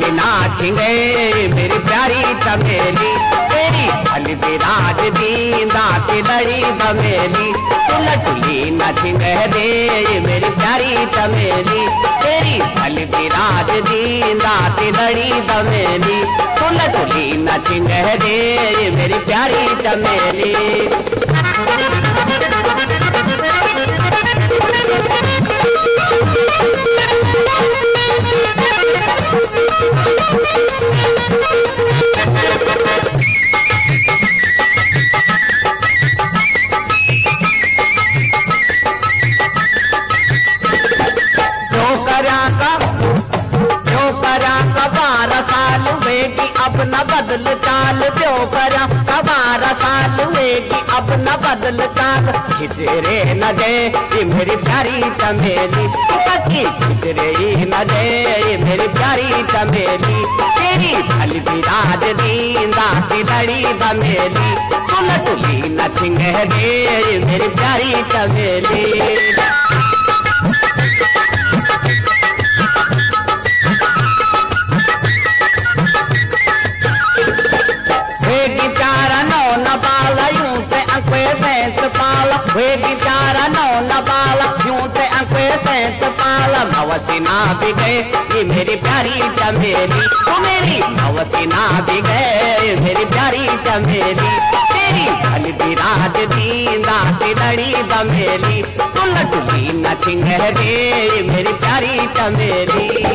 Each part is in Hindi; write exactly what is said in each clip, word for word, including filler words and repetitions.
भली नाचेंगे मेरी प्यारी चमेली, तेरी भली विराज दींदा ते लड़ी बमेली, तुलटुली नाचेंगे रे मेरी प्यारी चमेली, तेरी भली विराज दींदा ते लड़ी बमेली, तुलटुली नाचेंगे रे मेरी प्यारी चमेली। अब न बदल चाल जो करा हमारा साल हुएगी, अब न बदल चाल खिचरे न दे ये मेरी प्यारी चमेली, पकी खिचरे न दे ये मेरी प्यारी चमेली, तेरी भली विराज दींदा ती लड़ी बमेली, तुलटुली नचिंगे दे ये मेरी प्यारी चमेली। वेगी प्यारा नौ न बाला यूं ते अंके सैंत पाला, भवती ना भी गए ये मेरी प्यारी चमेली, ओ मेरी भवती ना भी गए मेरी प्यारी चमेली, तेरी भली विराज दींदा ते लड़ी बमेली, तुलटुली नचिंगे रे मेरी प्यारी चमेली।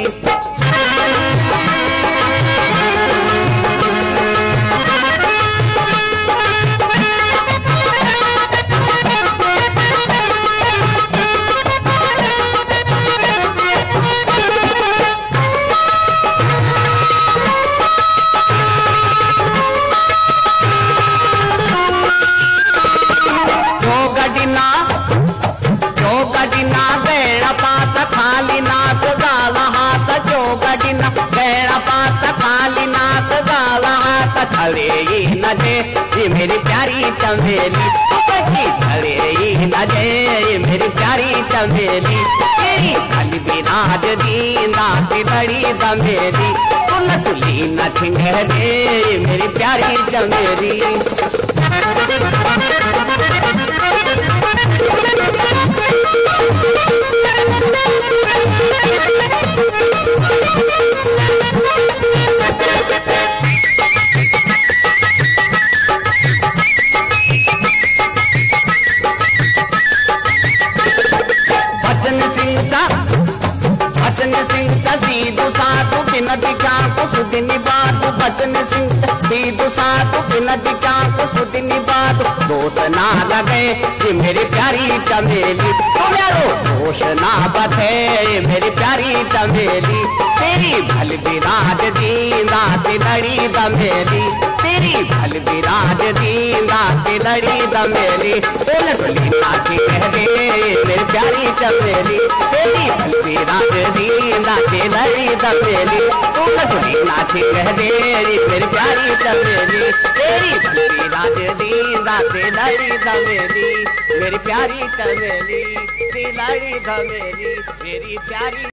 खाली नाथ गाला हाथ जो गडिना गैरा पात, खाली नाथ गाला हाथ खड़े ही न दे ये मेरी प्यारी चमेली, खड़े ही न दे ये मेरी प्यारी चमेली, तेरी भली विराज दींदा ते लड़ी बमेली, तुलटुली नचिंगे रे ये मेरी प्यारी चमेली। बचन सिंह सीधु साधु बिन दिखाको सुदिनी बातु, बचन सिंह सीधु साधु बिन दिखाको सुदिनी बातु, दोष ना लगे ये मेरी प्यारी चमेली, तुम्हारो दोष ना बथे मेरी प्यारी चमेली, तेरी भली विराज दींदा ते लड़ी बमेली, तेरी भली विराज दींदा ते लड़ी बमेली, तुलटुली नाची कह दे मेरी प्यारी चमेली, तेरी भली विराज दींदा ते लड़ी बमेली, तुलटुली नाची कह दे मेरी प्यारी चमेली, तेरी भली विराज दींदा ते लड़ी बमेली, मेरी प्यारी चमेली ते लड़ी बमेली, मेरी प्यारी